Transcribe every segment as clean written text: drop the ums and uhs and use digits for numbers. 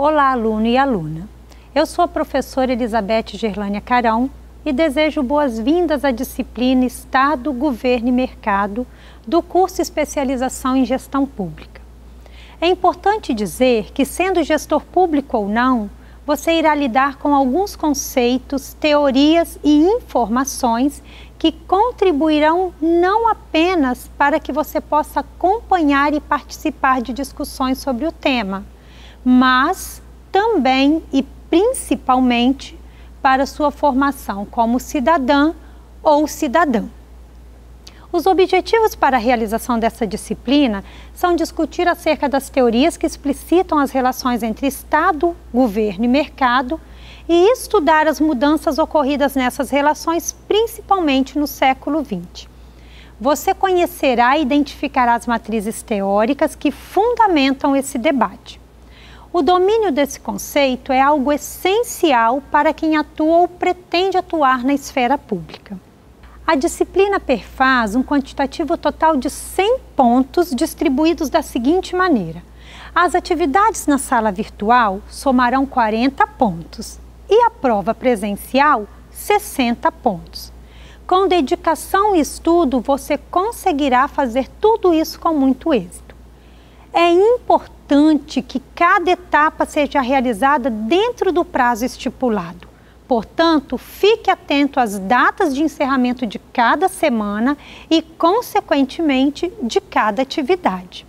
Olá, aluno e aluna. Eu sou a professora Elizabeth Gerlânia Carão e desejo boas-vindas à disciplina Estado, Governo e Mercado do curso Especialização em Gestão Pública. É importante dizer que, sendo gestor público ou não, você irá lidar com alguns conceitos, teorias e informações que contribuirão não apenas para que você possa acompanhar e participar de discussões sobre o tema, mas também e principalmente para sua formação como cidadã ou cidadão. Os objetivos para a realização dessa disciplina são discutir acerca das teorias que explicitam as relações entre Estado, governo e mercado e estudar as mudanças ocorridas nessas relações, principalmente no século XX. Você conhecerá e identificará as matrizes teóricas que fundamentam esse debate. O domínio desse conceito é algo essencial para quem atua ou pretende atuar na esfera pública. A disciplina perfaz um quantitativo total de 100 pontos distribuídos da seguinte maneira. As atividades na sala virtual somarão 40 pontos e a prova presencial 60 pontos. Com dedicação e estudo, você conseguirá fazer tudo isso com muito êxito. É importante que cada etapa seja realizada dentro do prazo estipulado. Portanto, fique atento às datas de encerramento de cada semana e, consequentemente, de cada atividade.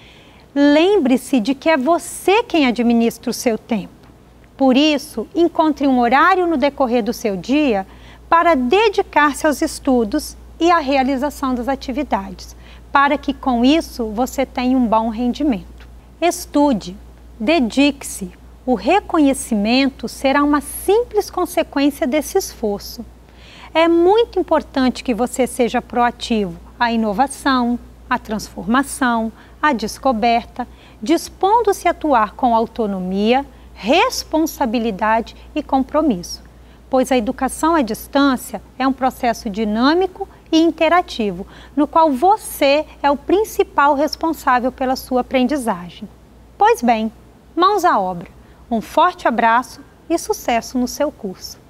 Lembre-se de que é você quem administra o seu tempo. Por isso, encontre um horário no decorrer do seu dia para dedicar-se aos estudos e à realização das atividades, para que com isso você tenha um bom rendimento. Estude, dedique-se. O reconhecimento será uma simples consequência desse esforço. É muito importante que você seja proativo à inovação, à transformação, à descoberta, dispondo-se a atuar com autonomia, responsabilidade e compromisso, pois a educação à distância é um processo dinâmico e interativo, no qual você é o principal responsável pela sua aprendizagem. Pois bem, mãos à obra. Um forte abraço e sucesso no seu curso!